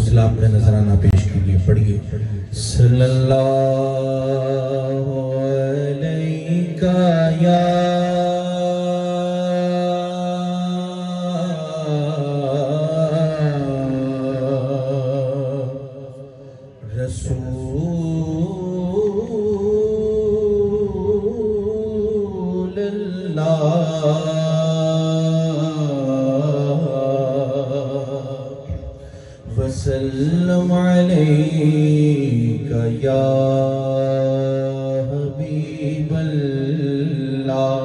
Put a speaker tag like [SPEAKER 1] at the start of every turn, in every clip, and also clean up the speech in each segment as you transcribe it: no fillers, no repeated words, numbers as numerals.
[SPEAKER 1] سلسلہ اپنے نظرانہ پیش کیجئے، پڑھیے صلی اللہ علیہ یا رسول اللہ وسلم علیک یا حبیب اللہ۔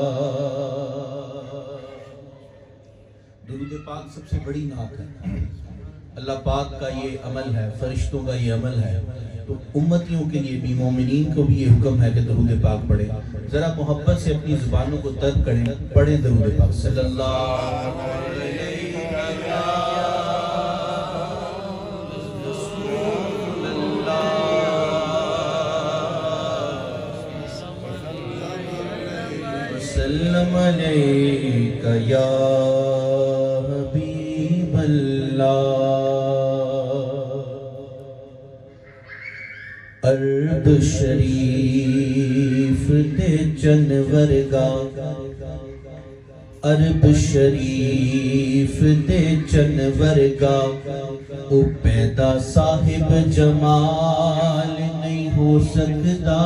[SPEAKER 1] درود پاک سب سے بڑی نعت ہے، اللہ پاک کا یہ عمل ہے، فرشتوں کا یہ عمل ہے، تو امتیوں کے لیے بھی، مومنین کو بھی یہ حکم ہے کہ درود پاک پڑھیں۔ ذرا محبت سے اپنی زبانوں کو ترک کریں، پڑھیں درود پاک صلی اللہ علیہ وسلم علیک یا حبیب اللہ۔ عرب شریف دے جنور گا، عرب شریف دے جنور گا، او پیدا صاحب جمال نہیں ہو سکتا۔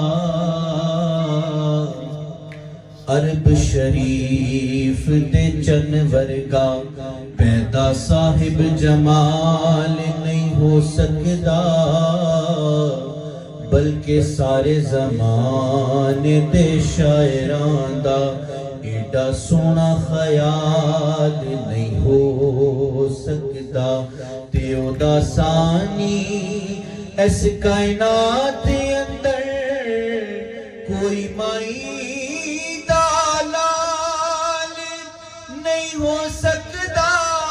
[SPEAKER 1] عرب شریف دے جنور گا، پیدا صاحب جمال نہیں ہو سکتا، بلکہ سارے زمانے دے شاعران دا ایڈا سونا خیال نہیں ہو سکتا۔ تے او دا ثانی اس کائنات اندر کوئی مائی دا لال نہیں ہو سکتا۔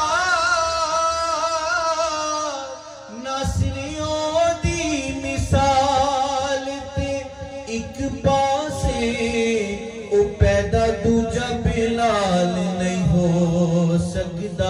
[SPEAKER 1] ناصریوں دی مثال تے ایک پاسے او پیدا دوجا بلال نہیں ہو سکتا،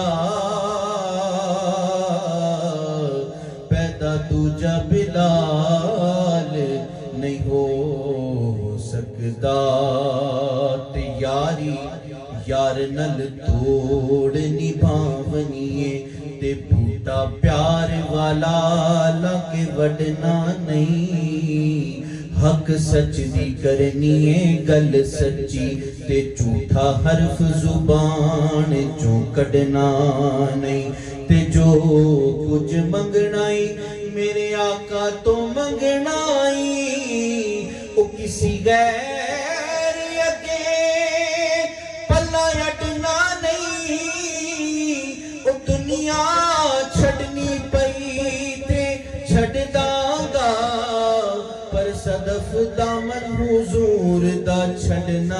[SPEAKER 1] پیدا دوجا بلال نہیں ہو سکتا۔ تے یاری یار نل توڑ نبھاونیے، تے بوٹا پیار والا لگ وڈنا نہیں۔ حق سچ دی کرنی ہے گل سچی، تے جھوٹا حرف زبان چوں کڈنا نہیں۔ تے جو کچھ منگنائی میرے آقا تو منگنائی، او کسی غیر اگے پلہ اٹنا نہیں۔ او دنیا چھڑنی پئی تے چھڑ داں پر صدف دامن حضور دا چھڑنا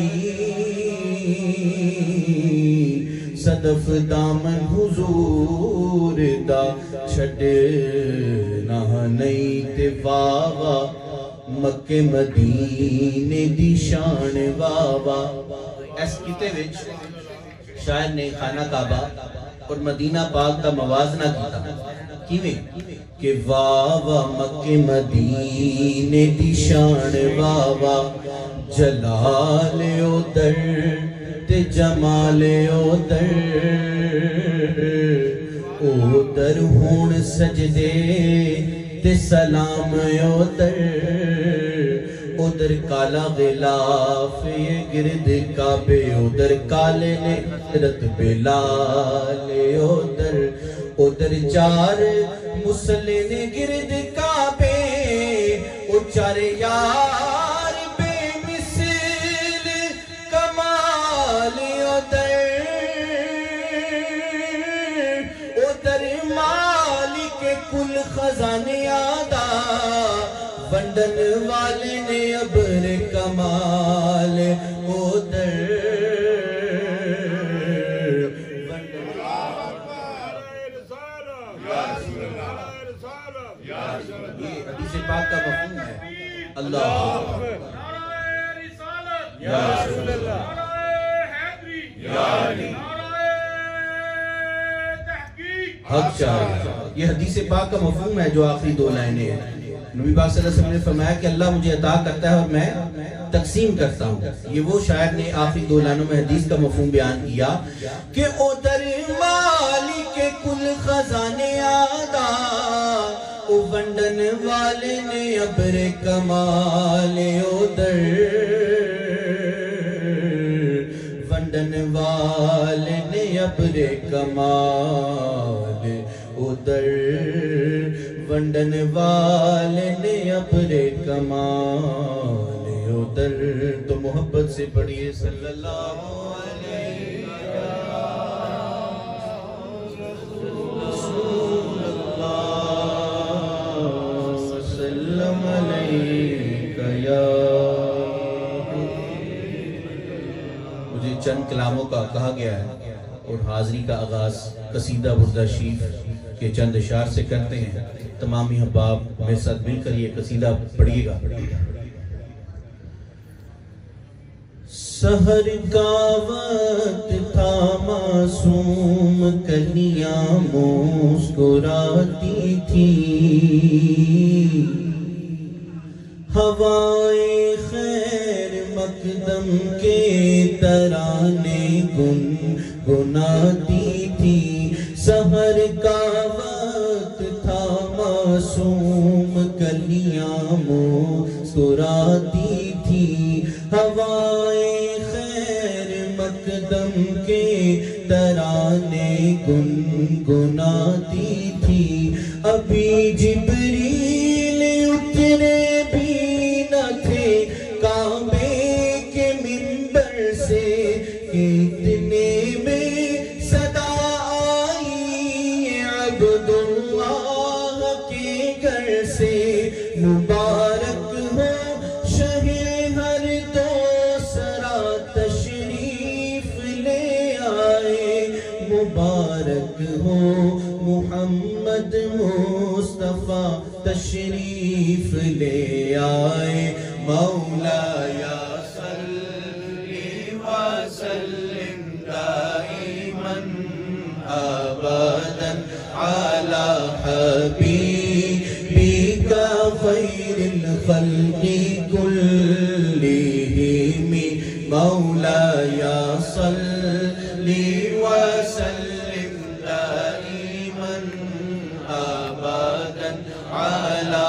[SPEAKER 1] نہیں، صدف دامن حضور دا چھڑنا نہیں۔ تے واہ واہ مکے مدینے دی شان واہ واہ۔ اس کتے وچ شاعر نے خانہ کعبہ اور مدینہ پاک دا موازنہ کیتا، کیویں کہ واہ واہ مکے مدینے دی شان واہ واہ، جلال ادھر تے جمال ادھر، ادھر ہون سجدے تے سلام ادھر، ادھر کالا غلاف یہ گرد کعبے، ادھر کالے نے حضرت بلال ادھر، ادھر چار مسلے نے گرد کعبے، او چارے یار بے مثل کمال ادھر، ادھر مالک کل خزانے آدھا، بندن والے نے ابر کمال ادھر۔ یہ حدیث پاک کا مفہوم ہے۔ اللہ
[SPEAKER 2] نعرہ رسالت یا رسول اللہ، نعرہ حیدری یا علی، نعرہ تحقیق
[SPEAKER 1] حق چاہے. یہ حدیث پاک کا مفہوم ہے جو آخری دو لائنیں ہیں. نبی پاک صلی اللہ علیہ وسلم نے فرمایا کہ اللہ مجھے عطا کرتا ہے اور میں تقسیم کرتا ہوں. یہ وہ شاعر نے آخری دو لائنوں میں حدیث کا مفہوم بیان کیا کہ او در مالک کل خزانے آدھا او ونڈن والے نے ابر کمال او در ونڈن والے نے ابر کمال او در ونڈن والے نے ابر کمال او در. تو محبت سے پڑھیے صلی اللہ علیہ وسلم علیکہ یا. مجھے چند کلاموں کا کہا گیا ہے اور حاضری کا آغاز قصیدہ بردہ شریف کے چند اشعار سے کرتے ہیں. تمامی احباب میرے ساتھ مل کر یہ قصیدہ پڑھیے گا. سحر کا وقت تھا معصوم کلیاں مسکراتی تھی ہوائے خیر مقدم کے ترانے گنگناتی تھی. سحر کا وقت تھا معصوم کلیاں مسکراتی تھی ہوائے خیر مقدم کے ترانے گنگناتی تھی. ابھی جبریل اترے بھی نہ تھے کعبے کے منبر سے اتنے میں صدا آئی عبداللہ کے گھر سے. مبارک ہو شہ ہر دوسرا تشریف لے آئے. مبارک ہو محمد مصطفیٰ تشریف لے آئے. مولایا صلی وسلم دائما ابدا علی حبیبک خیر الخلق کلہم. مولایا صلی وسلم دائما ابدا علی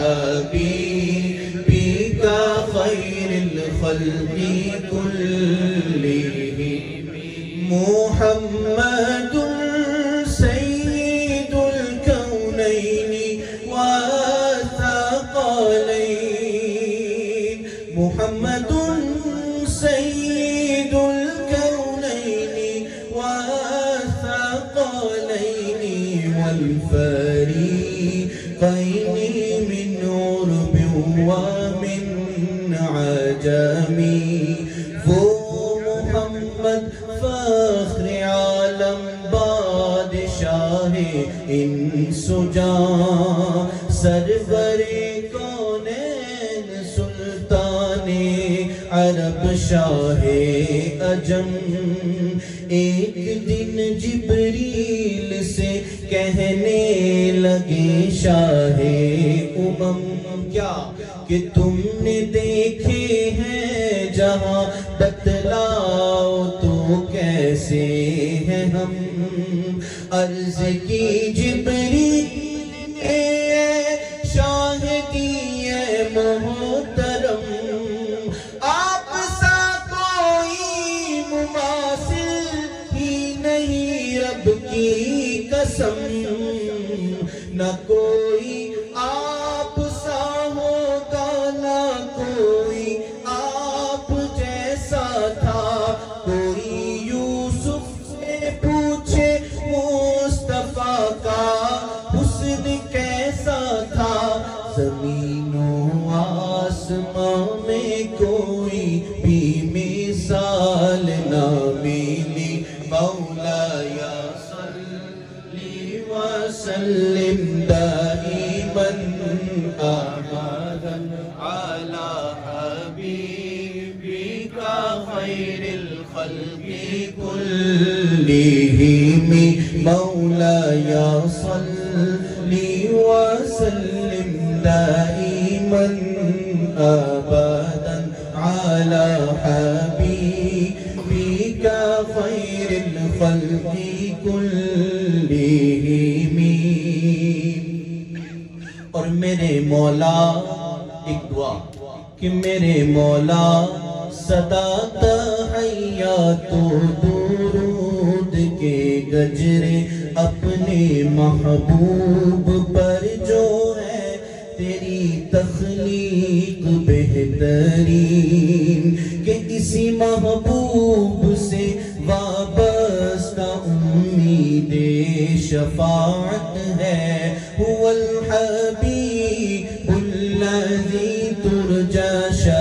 [SPEAKER 1] حبیبک خیر الخلق کلہم. محمد سید الکونین والثقلین. محمد سید الکونین والثقلین والفریقین من عرب ومن عجم. وہ محمد فخر عالم بادشاہ انس و جاں سرور کونین سلطان عرب شاہ عجم. ایک دن جبریل سے کہنے لگے شاہ امم کیا کہ تم نے دیکھے ہیں جہاں بتلاؤ تو کیسے ہیں ہم. عرض کی جبریل شاہدی ہے محترم آپ سا کوئی مماثل ہی نہیں رب کی قسم. نہ کوئی آپ سا ہوگا نہ کوئی آپ جیسا تھا. کوئی یوسف سے پوچھے مصطفیٰ کا حسن کیسا تھا. زمین و آسمان میں کوئی بھی مثال نہ ملی. مولایا صلی وسلم دائما ابدا علی حبیبک خیر الخلق کلہم. مولاي صل وسلم دائما أبدا على حبيبك خير الخلق كلهم. اور میرے مولا ایک دعا کہ میرے مولا صدا تحیات و درود کے گجرے اپنے محبوب پر جو ہے تیری تخلیق بہترین، کہ اسی محبوب سے وابستہ امید شفاعت ہے. هو الحبیب الذی ترجى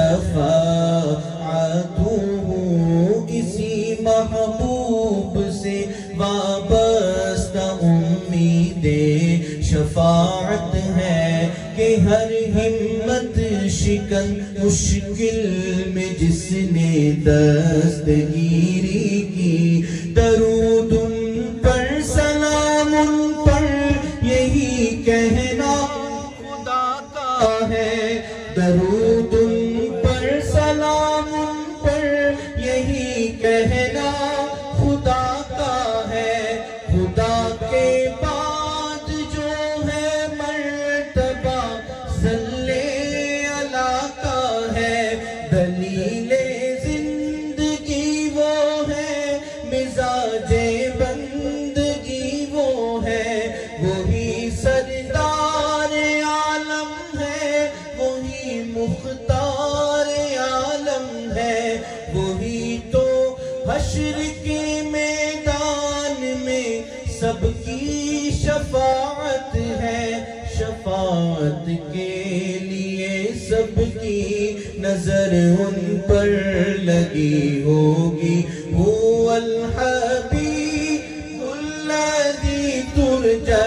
[SPEAKER 1] شفاعته، اسی محبوب سے وابستہ امید شفاعت ہے کہ ہر ہمت شکن مشکل میں جس نے دستگیری کی، درود ان پر سلام ان پر یہی کہنا خدا کا ہے. درود ان پر سلام ان پر یہی کہنا خدا کا ہے. خدا کے بعد جو ہے مرتبہ صلی اللہ کا ہے. دلیل زندگی وہ ہے، مزاج بندگی وہ ہے، وہی سردار عالم ہے، وہی مختار عالم ہے، وہی تو حشر کے میدان میں سب کی شفاعت ہے. شفاعت کے لیے سب کی نظر ان پر لگی ہوگی. هو الحبیب الذی ترجى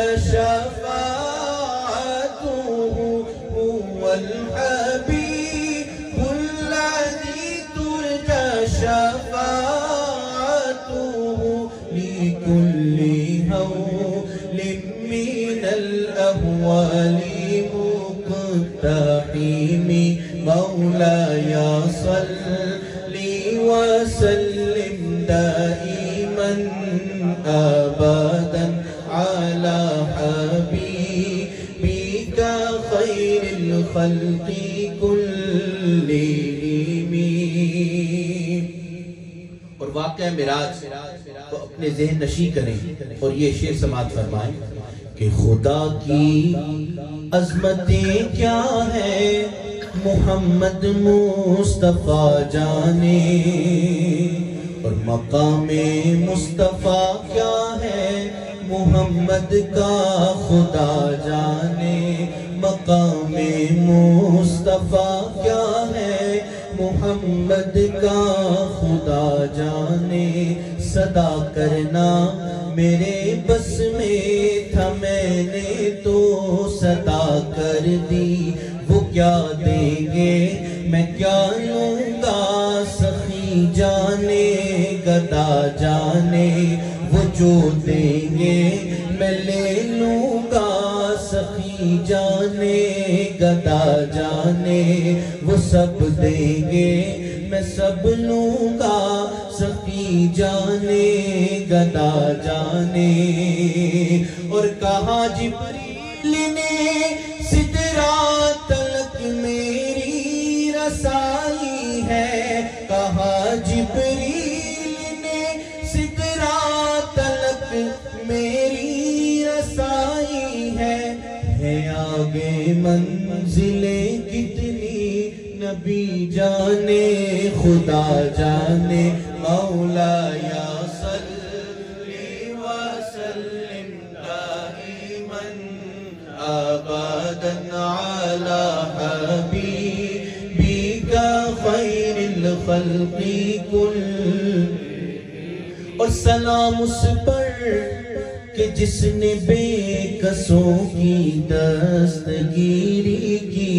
[SPEAKER 1] شفاعته، هو الحبیب الذی ترجى شفاعته لكل هول من الأهوال مقتحم. مولاي صل وسلم دائما أبدا على حبيبك خير الخلق كلهم. اور واقعہ معراج کو اپنے ذہن نشی کریں اور یہ شعر سماعت فرمائیں کہ خدا کی عظمتیں کیا ہے محمد مصطفیٰ جانے، اور مقام مصطفیٰ کیا ہے محمد کا خدا جانے. مقام مصطفیٰ کیا ہے محمد کا خدا جانے. صدا کرنا میرے بس میں تھا، میں نے تو صدا کر دی. وہ کیا دیں گے میں کیا لوں گا، سخی جانے گدا جانے. وہ جو دیں گے میں لے لوں گا، سخی جانے گدا جانے. وہ سب دیں گے میں سب لوں گا، سخی جانے گدا جانے. اور کہا جبریل نے سدرات تلک میری رسائی ہے، کہا جبریل نے سدرات تلک میری رسائی ہے. آگے منزلیں کتنی نبی جانے خدا جانے. مولاي صل وسلم دائما أبدا على حبيبك خير الخلق كلهم. اور سلام اس پر کہ جس نے بے کسوں کی دستگیری کی.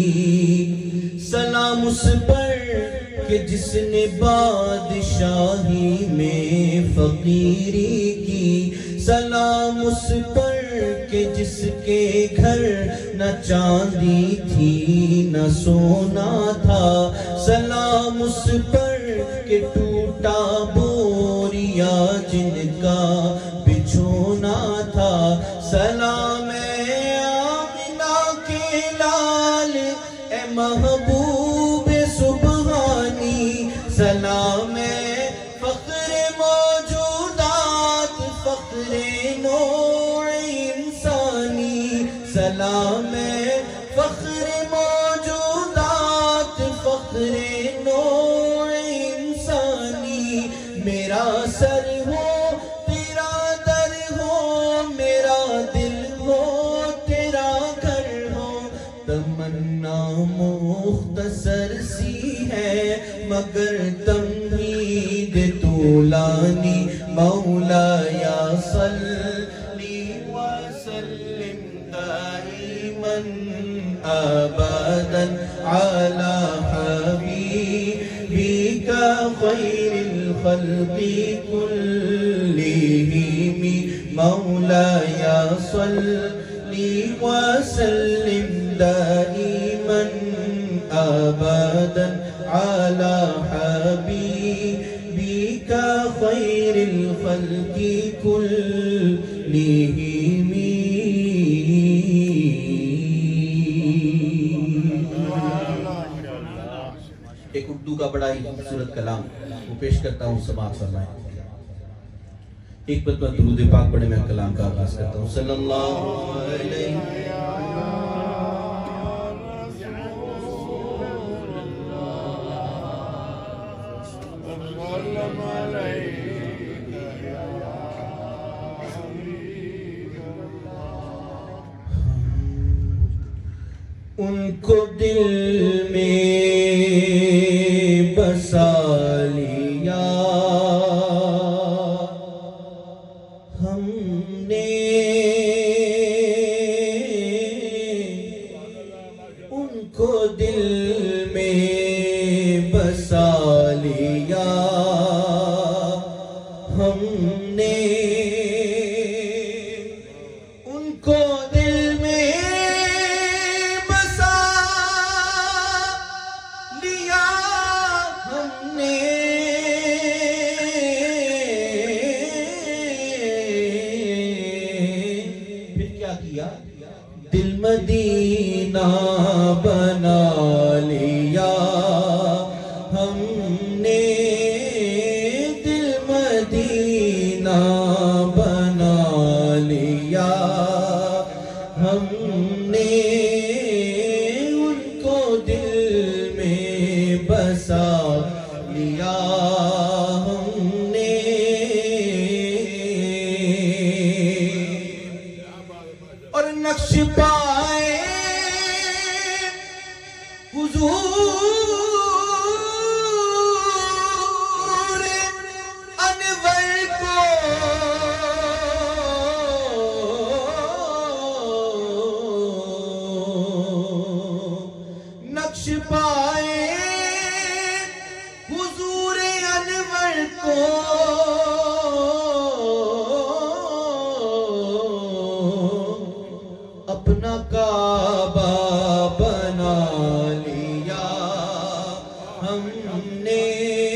[SPEAKER 1] سلام اس پر کہ جس نے بادشاہی میں فقیری کی. سلام اس پر کہ جس کے گھر نہ چاندی تھی نہ سونا تھا، سلام اس پر کہ ٹوٹا بوریا جن کا بچھونا تھا، سلام آمنہ کے لال اے محبوب سبحانی، سلام فخر موجودات فخر نوع انسانی، سلام فخر موجودات فخر نوع انسانی، میرا سر ہو تیرا در ہو، میرا دل ہو تیرا گھر ہو، تمنا مختصر سی ہے مگر تمہید طولانی، مولایا صلی وسلم دائما ابدا علی حبیبک خیر الخلق کلہم، مولایا صلی وسلم دائما ابدا علی حبیبک خیر الخلق کلہم۔ ایک اردو کا بڑا ہی خوبصورت کلام وہ پیش کرتا ہوں، سماعت فرمائیں۔ ایک مرتبہ درود پاک پڑھے میں کلام کا آغاز کرتا ہوں۔ صلی اللہ علیہ ان کو دل میں بسا لیا ہم نے، ان کو دل میں بسا لیا ہم نے، ان کو دل میں بسا لیا ہم نے، پھر کیا کیا؟ دل مدینہ بنا لیا ہم نے، دل مدینہ بنا لیا ہم نے، ان کو دل میں بسا لیا ہم نے، اور نقش پائے حضور انور کو، نقش پائے حضور انور کو، اپنا کعبہ بنا لیا ہم نے،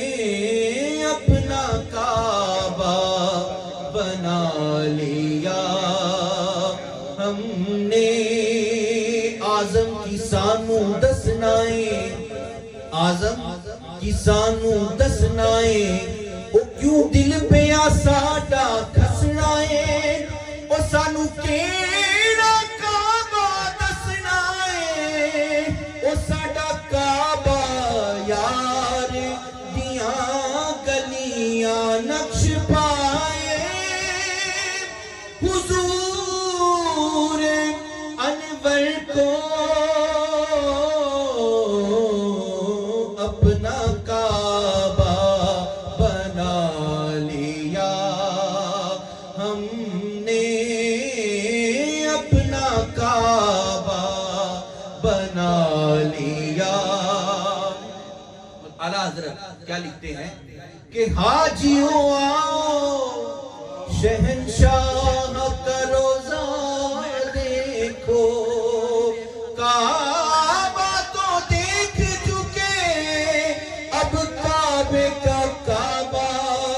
[SPEAKER 1] اپنا کعبہ بنا لیا ہم نے، اعظم کی سانو دسنائیں، اعظم کی سانو دسنائیں، او کیوں دل پہ آساڈا کھسنائیں، او سانو کیڑا کعبہ دسنائیں، او ساڈا کعبہ یار دیاں گلیاں، نقش پائے حضور انور کو، اپنا کعبہ بنا لیا ہم نے، اپنا کعبہ بنا لیا۔ اعلیٰ حضرت کیا لکھتے ہیں کہ حاجیوں آؤ شہنشاہ کا روزہ دیکھو، کعبہ تو دیکھ چکے، اب کعبے کا کعبہ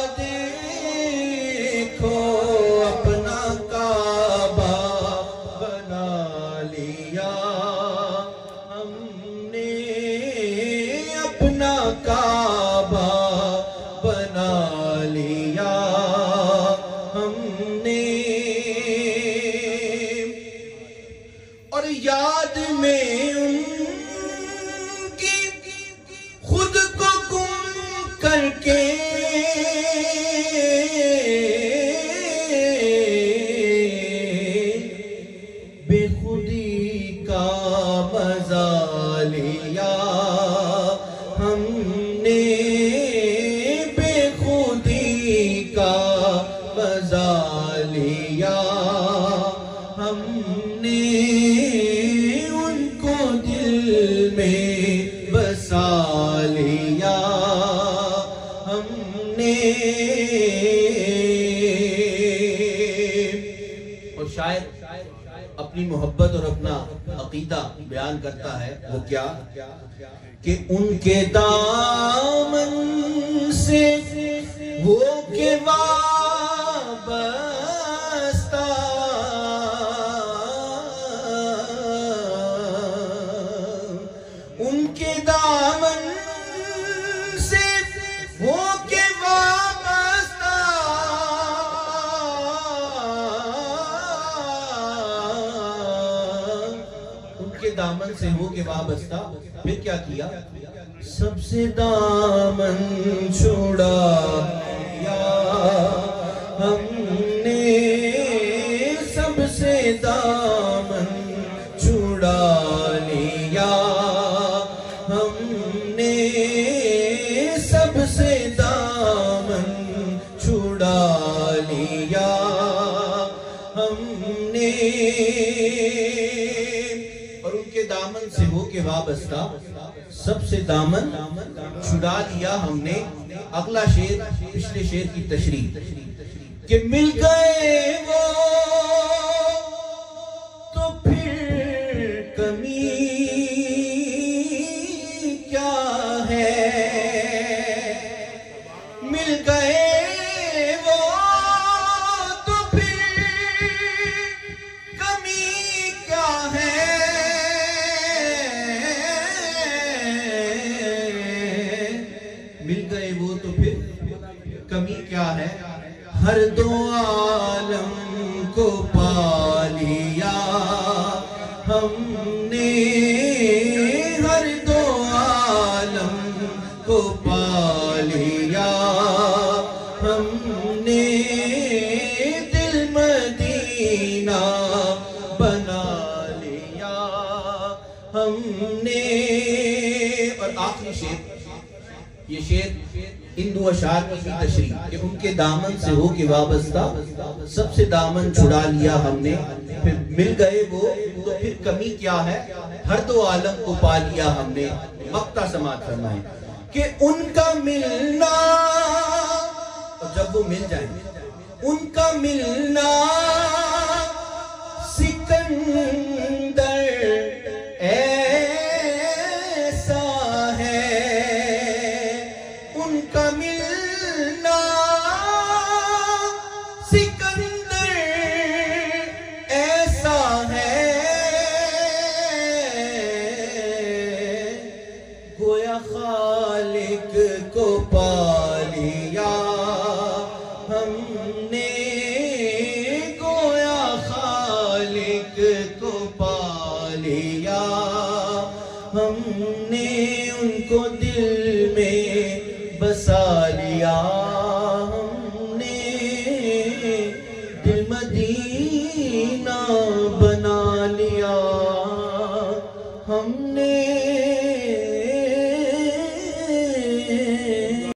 [SPEAKER 1] دیکھو، اپنا کعبہ بنا لیا ہم نے، اپنا کعبہ بنا لیا ہم نے، اور یاد میں ان کی خود کو گم کر کے بے خودی کا مزہ لیا ہم نے، بے خودی کا مزہ لیا ہم نے، ان کو دل میں بسا لیا ہم نے۔ اور شاعر اپنی محبت اور اپنا عقیدہ بیان کرتا ہے، وہ کیا کہ ان کے دامن سے ہو کے وابستہ، ان کے دامن سے ہو کے وابستہ، ان کے دامن سے ہو کے وابستہ، پھر کیا کیا؟ سب سے دامن چھوڑا لیا ہم نے، سب سے دامن چھوڑا لیا ہم نے، سب سے دامن چھوڑا لیا ہم نے، اور ان کے دامن سے ہو کے وابستہ، سب سے دامن چھڑا لیا ہم نے۔ اگلا شعر پچھلے شعر کی تشریح کہ مل گئے وہ تو پھر کمی کیا ہے، مل گئے وہ تو پھر کمی کیا ہے، مل گئے وہ تو پھر کمی کیا ہے، ہر دو عالم کو پا لیا ہم نے، ہر دو عالم کو پا لیا ہم نے، دل مدینہ بنا لیا ہم نے۔ اور آخری شعر، یہ شعر ان دو اشعار کی تشریح کہ ان کے دامن سے ہو کے وابستہ، سب سے دامن چھڑا لیا ہم نے، پھر مل گئے وہ تو پھر کمی کیا ہے، ہر دو عالم کو پا لیا ہم نے۔ مقطع سماعت فرمائیں کہ ان کا ملنا، اور جب وہ مل جائیں ان کا ملنا سکندر ایسا ہے، ان کا ملنا سکندر ایسا ہے، گویا خالق کو پا لیا ہم نے، گویا خالق کو پا لیا ہم نے، ان کو دل میں بسا لیا ہم نے، دل مدینہ